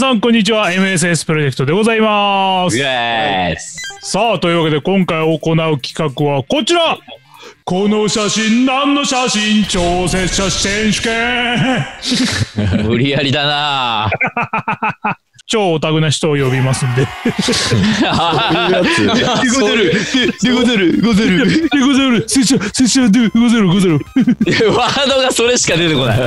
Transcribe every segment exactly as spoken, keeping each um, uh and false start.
さんこんにちは。 エムエスエス プロジェクトでございます。 イエース。 さあ、というわけで今回行う企画はこちら。この写真何の写真超接写選手権無理やりだな超オタクな人を呼びますんで。 そういうやつ。でござる。でござる。ござる。 でござる。拙者、拙者でござる。ござる。 ワードがそれしか出てこない。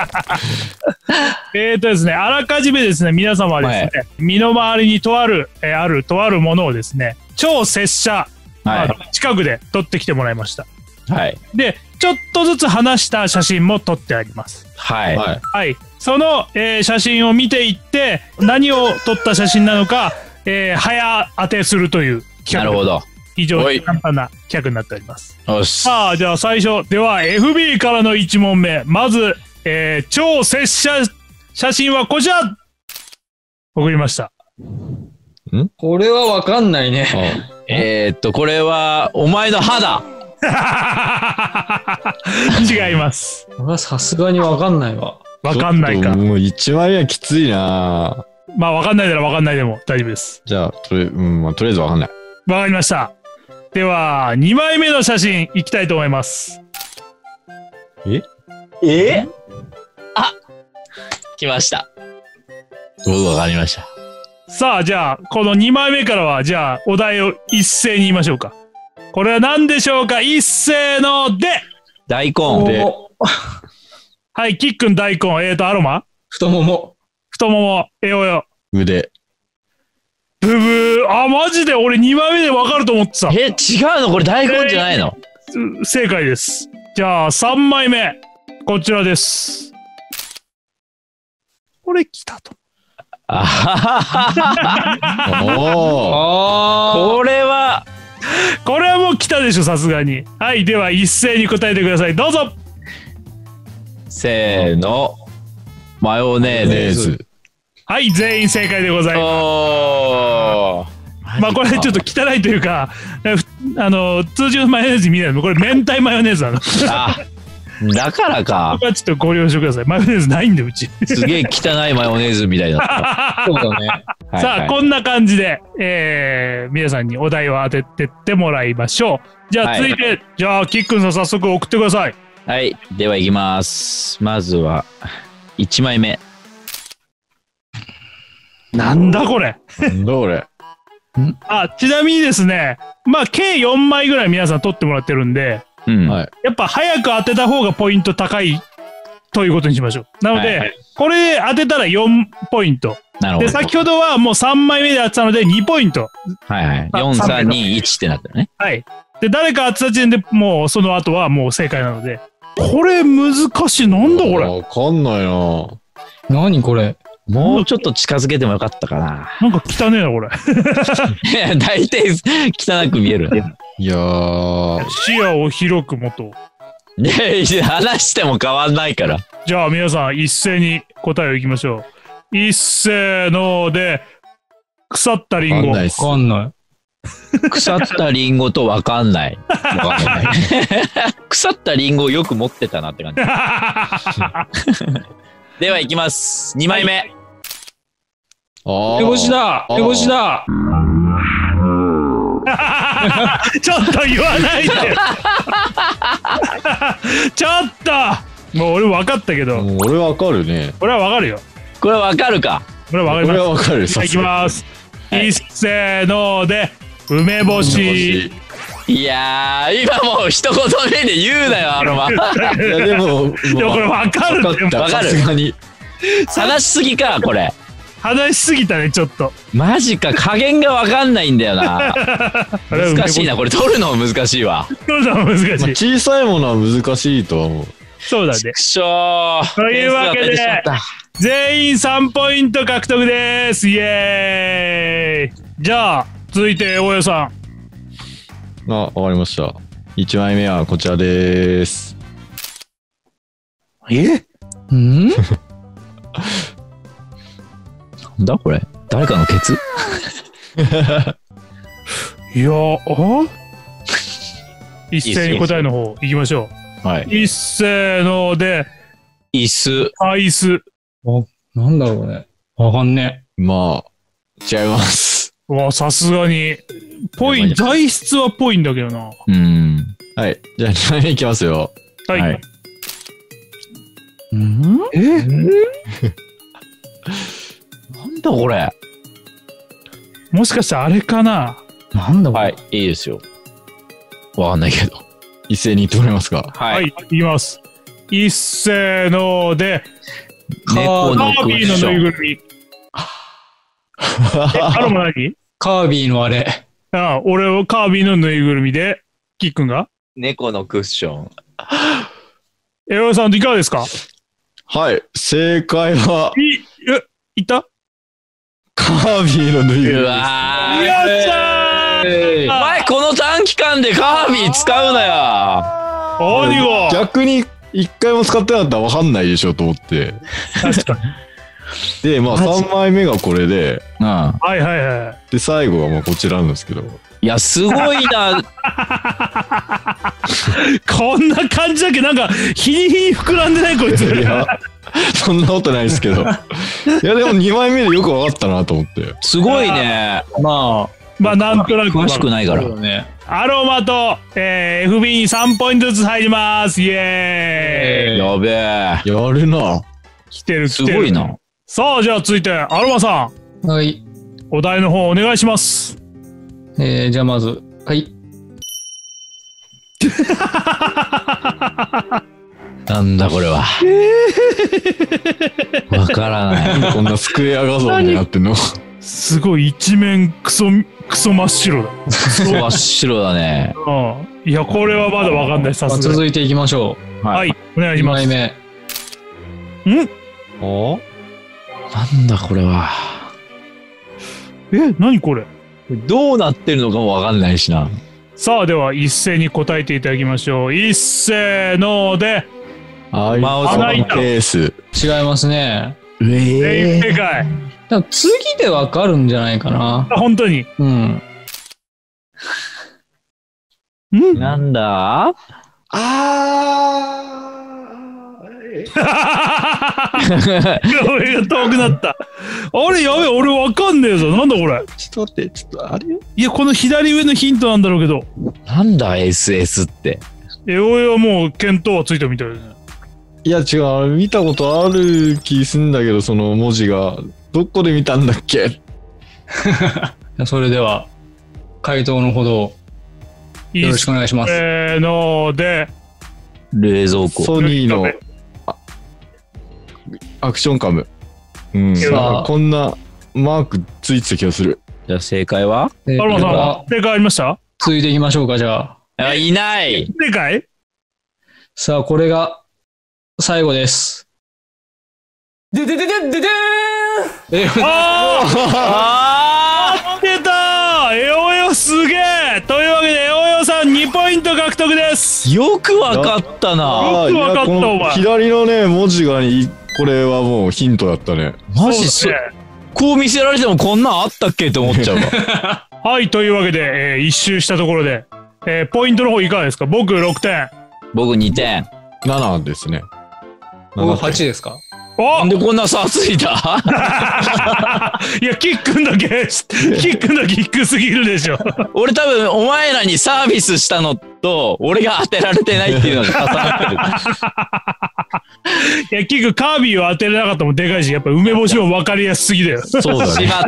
えーとですね、あらかじめですね、皆様はですね、はい、身の回りにとある、えー、あるとあるものをですね、超拙者、はい、近くで撮ってきてもらいました。はい。で、ちょっとずつ離した写真も撮ってあります。はい。はい。その、えー、写真を見ていって、何を撮った写真なのか、えー、早当てするという企画。なるほど。非常に簡単な企画になっております。よし。さあ、じゃあ最初、では エフビー からのいち問目。まず、えー、超拙者写真はこちら送りました。 んこれはわかんないね。 えー、っと、これは、お前の肌違います。 これはさすがにわかんないわ。 わかんないか。 もう一枚目はきついな。 まあわかんないならわかんないでも大丈夫です。 じゃあ、とり,、うんまあ、とりあえずわかんない。 わかりました。では、にまいめの写真いきたいと思います。 ええあ来ました。僕わかりました。 さあ、じゃあ、このにまいめからは、じゃあ、お題を一斉に言いましょうか。これは何でしょうか。一斉ので大根で。 はい、キックン大根。えーと、アロマ太もも。 太もも。えおよ。 腕。 ブブー。あ、マジで俺にまいめで分かると思ってた。 え、違うのこれ大根じゃないの、 えー、正解です。じゃあ、さんまいめ。こちらです。これ来たと。 あははは。これは、 これはもう来たでしょ、さすがに。はい、では一斉に答えてください。どうぞ。 せーの、マヨネーズ。 はい、全員正解でございます。まあこれちょっと汚いというか、あの通常のマヨネーズ見ないの、これ明太マヨネーズなの。あ、 だからか。 ここはちょっとご了承ください。マヨネーズないんでうち。 すげえ汚いマヨネーズみたいだった。 そうだね。 さあ、はいはい、こんな感じで、えー、皆さんにお題を当ててってもらいましょう。じゃあ続いて、はい、じゃあキックンさん早速送ってください。 はい、ではいきます。まずはいちまいめ。 なんだこれ。 なんだこれ。 あ、ちなみにですね、まあ計よんまいぐらい皆さん取ってもらってるんで、うん、やっぱ早く当てた方がポイント高いということにしましょう。なので、はいはい、これで当てたらよんポイント。なるほど。で、先ほどはもうさんまいめで当てたのでにポイント。 はいはい。よん、さん、に、いちってなったよね。 はい。で、誰か当てた時点でもうその後はもう正解なので。これ難しい。なんだこれ。 わかんないな。 何これ。 もうちょっと近づけてもよかったかな。 なんか汚ねえな、これ。 いや、大体汚く見えるね。 いやー。 視野を広く持とう。いやいや、話しても変わんないから。 じゃあ皆さん一斉に答えをいきましょう。一斉ので、腐ったリンゴ。 わかんない。 腐ったリンゴとわかんない。腐ったリンゴをよく持ってたなって感じ。ではいきます。にまいめ。 手越しだ手越しだちょっと言わないでちょっともう俺分かったけど。 もう俺わかるね。 俺は分かるよ。 これわかるか。 これは分かります。 これは分かる。 いきます。一斉ので梅干し。 いやー、今もう一言目で言うなよ、アロマ。いやでも、 でもこれ分かる。 分かる。話しすぎか、これ。 話しすぎたね、ちょっと。 マジか、加減が分かんないんだよな。難しいな、これ取るのも難しいわ。 取るのも難しい。まあ、 小さいものは難しいとは思う。 そうだね。 くしょー。 というわけで、全員さんポイント獲得です。イエーイ。じゃあ、続いて、大家さん。 あ、わかりました。いちまいめはこちらでーす。 えんなんだこれ、誰かのケツいやあ一斉に答えの方いきましょう。はい。一斉ので、 椅子。 あ、椅子。 あ、なんだろうね。わかんねまあ、違います。 わ、さすがに。ぽい、材質はぽいんだけどな。 うん。 はい。じゃあ、にまいめいきますよ。 はい。はい、 んえなんだこれ。 もしかしてあれかな。 なんだこれ。はい、いいですよ。わかんないけど。 一斉に言ってもらえますか。 はい。はい、言います。一斉ので、 猫のカービィのぬいぐるみ。え、あれも何？ カービィのあれ。 ああ、俺はカービィのぬいぐるみで、キックンが猫のクッション。 エオさんいかがですか？ はい。正解は。 い、え、いったカービィのぬいぐるみです。 うわー。 よっしゃー、 お前この短期間でカービィ使うなよ。 何が逆に一回も使ってなかったら分かんないでしょと思って。 確かに。 で、まあさんまいめがこれで、 うん。 はいはいはい。 で、最後がもうこちらなんですけど。 いや、すごいな。 こんな感じだけど、なんか、日に日に膨らんでないこいつ。 いや、そんなことないですけど。いや、でもにまいめでよく分かったなと思って。 すごいね。 まあ、 まあなんとなく。 詳しくないから。 アロマと、えー、エフビー にさんポイントずつ入ります。イエーイ。 やべえ。 やるな。 来てる来てる。 すごいな。 さあ、じゃあ続いて、アロマさん。はい。 お題の方お願いします。 えー、じゃあまず、はい。 なんだこれは。わからない。 こんなスクエア画像になってんの。 すごい一面クソ、クソ真っ白だ。 クソ真っ白だね。 うん。いや、これはまだわかんない。さすがに。 続いていきましょう。はい。お願いします。 にまいめ。 んおなんだこれは。 え、何これどうなってるのかもわかんないしな。 さあ、では一斉に答えていただきましょう。一斉ので。 あー、マウスのケース。 違いますね。 えー。正解。 次でわかるんじゃないかな。 あ、本当に。 うん。 んなんだあー。 俺が遠くなった。あれやべえ、俺わかんねえぞ。なんだこれ。 ちょっと待って、ちょっとあれよ。 いや、この左上のヒントなんだろうけど。 なんだ エスエス って。 え、俺はもう見当はついたみたいだね。 いや違う、見たことある気すんだけど、その文字が。どこで見たんだっけ。 それでは、回答のほど、よろしくお願いします。 せーので。 冷蔵庫。 ソニーのアクションカム。うん。さあ、こんなマークついてた気がする。 じゃあ正解は？ アロマさんは正解ありました？ 続いていきましょうか、じゃあ。 あ、いない。 正解？ さあ、これが最後です。ででででででーん。 えあーあ出たー。エオエオすげえ。というわけでエオエオさんにポイント獲得です。 よくわかったな。 よくわかったお前。 左のね文字がいこれはもうヒントだったね。 マジそ、ね、こう見せられてもこんなんあったっけって思っちゃうわ。 はい、というわけで、えー、一周したところで、えー、ポイントの方いかがですか？僕ろくてん。 僕にてん。 ななですね。 僕はちですか？ なんでこんな差ついた？ いや、キックンだけ、キックンだけ低すぎるでしょ。 俺多分お前らにサービスしたのと、俺が当てられてないっていうのが重なってる。 いや、キックカービィを当てれなかったもんでかいし、やっぱ梅干しも分かりやすすぎだよ。 そうだね。しまった。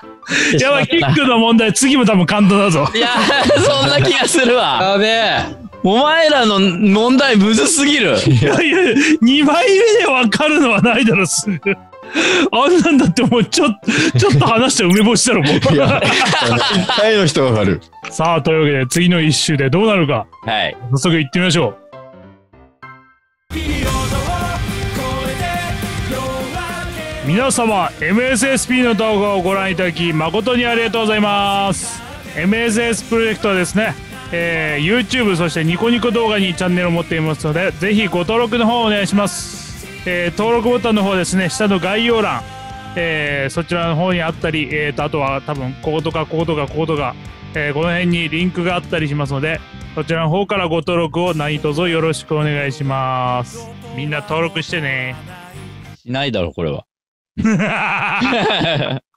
やばい、キックの問題、次も多分簡単だぞ。 いや、そんな気がするわ。 やべえ。 お前らの問題むずすぎる。 いやいや、にまいめで分かるのはないだろ、すぐ。あんなんだってもうちょっと、ちょっと話したら梅干しだろ、もう。いや、 一回の人が分かる。 さあ、というわけで次の一周でどうなるか。 はい。 早速行ってみましょう。皆様 エムエスエスピー の動画をご覧いただき誠にありがとうございます。 エムエスエス プロジェクトはですね、えー、YouTube そしてニコニコ動画にチャンネルを持っていますので、ぜひご登録の方をお願いします。えー、登録ボタンの方ですね、下の概要欄、えー、そちらの方にあったり、えーと、あとは多分こことかこことかこことか、えー、この辺にリンクがあったりしますので、そちらの方からご登録を何卒よろしくお願いします。みんな登録してね。 しないだろこれは。